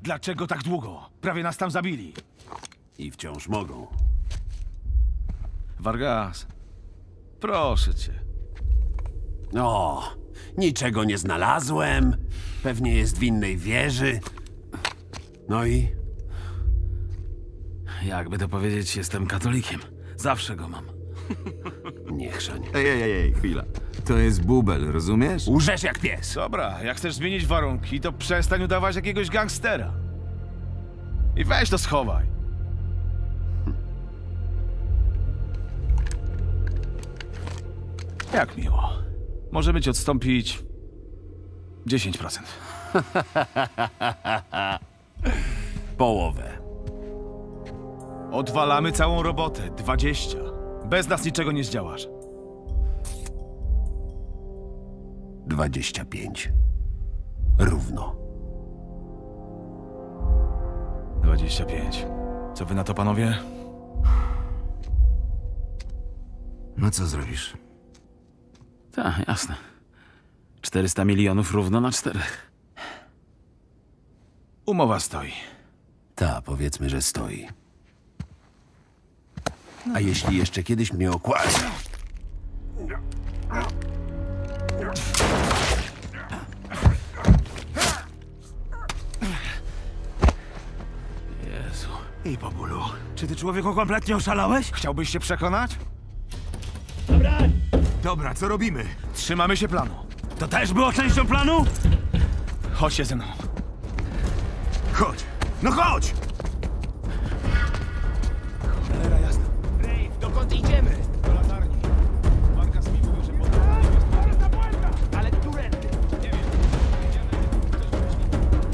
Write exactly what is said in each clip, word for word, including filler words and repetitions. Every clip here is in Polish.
Dlaczego tak długo? Prawie nas tam zabili. I wciąż mogą. Vargas, proszę cię. O, niczego nie znalazłem. Pewnie jest w innej wieży. No i? Jakby to powiedzieć, jestem katolikiem. Zawsze go mam. Nie chrzań. Ej, ej, ej, chwila. To jest bubel, rozumiesz? Łżesz jak pies. Dobra, jak chcesz zmienić warunki, to przestań udawać jakiegoś gangstera. I weź to schowaj. Jak miło. Możemy ci odstąpić dziesięć procent. Połowę. Odwalamy całą robotę. dwadzieścia. Bez nas niczego nie zdziałasz. Dwadzieścia pięć. Równo. dwadzieścia pięć. Co wy na to, panowie? No co zrobisz? Tak, jasne. czterysta milionów równo na czterech. Umowa stoi. Ta, powiedzmy, że stoi. A jeśli jeszcze kiedyś mnie okłada... Jezu. I po bólu. Czy ty, człowieku, kompletnie oszalałeś? Chciałbyś się przekonać? Dobra, co robimy? Trzymamy się planu. To też było częścią planu? Chodźcie ze mną. Chodź! No chodź! Cholera jasna. Rave, dokąd idziemy? Do latarni. Vargas mi mówił, że potem... Ale którędy? Nie wiem. Chcesz wrócić?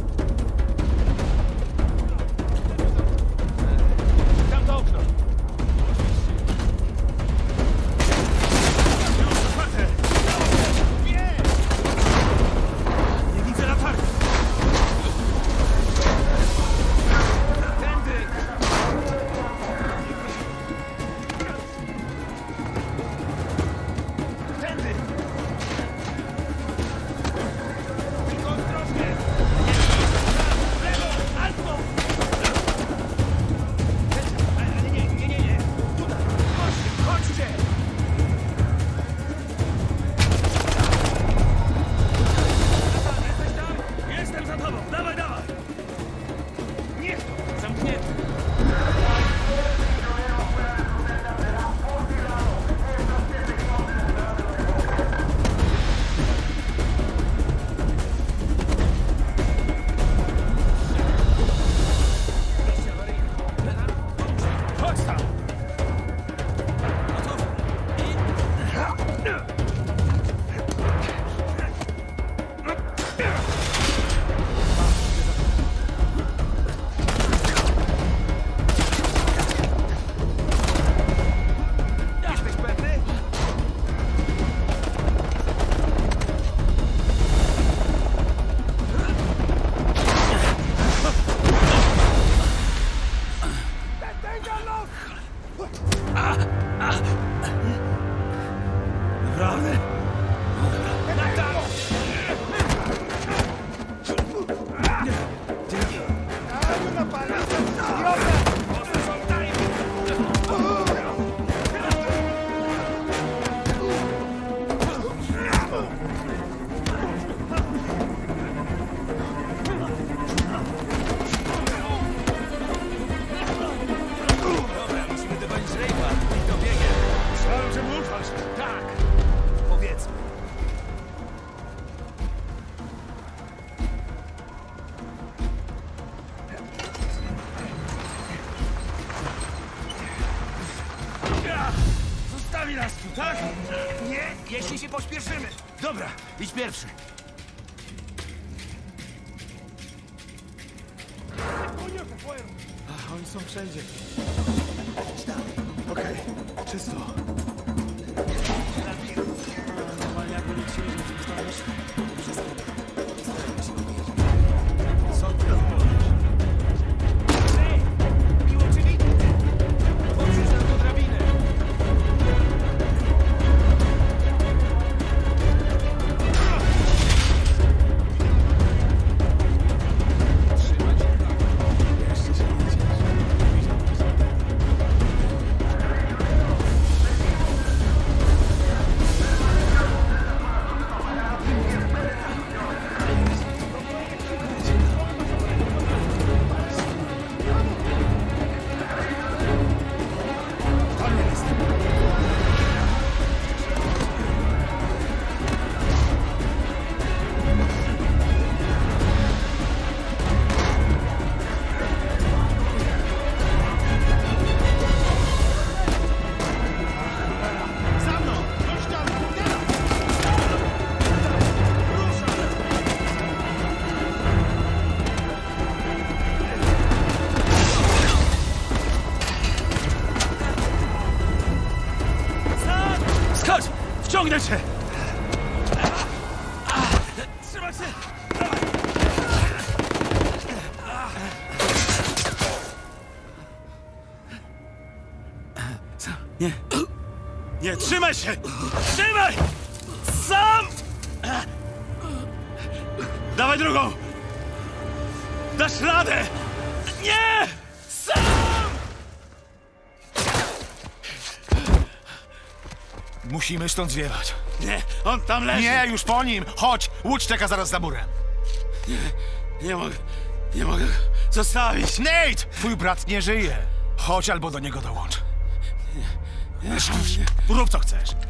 Tam to okno. Nie widzę latarni. Tędy! Tędy! Tylko ostrożnie! W lewo! Albo! Ale nie, nie, nie, nie! Tutaj! Chodźcie! Chodźcie! Jesteś tam? Jestem za tobą! Dawaj, dawaj! Niech to! Zamknięty! Chodź tam! Jesteś pewny? Naprawdę? Na tam! Dobra, musimy dogonić Rave'a i to biegiem. Myślałem, że mu ufasz. Tak. Powiedzmy. Ja! Zostawi nas tu, tak? Nie, jeśli się pośpieszymy. Dobra, idź pierwszy. Ach, oni są wszędzie. Okej, czysto. Normalnie jakby nikt się nie wziął, wszystko. Co ty robisz? Ej, miło cię widzieć. Otworzysz nam tę drabinę. Trzymać Nie. Nie, trzymaj się! Trzymaj! Sam! Dawaj drugą! Dasz radę! Nie! Sam! Musimy stąd zwiewać. Nie, on tam leży! Nie, już po nim! Chodź! Łódź czeka zaraz za murem. Nie mogę, nie mogę go zostawić! Nate! Twój brat nie żyje. Chodź albo do niego dołącz. Rób co chcesz.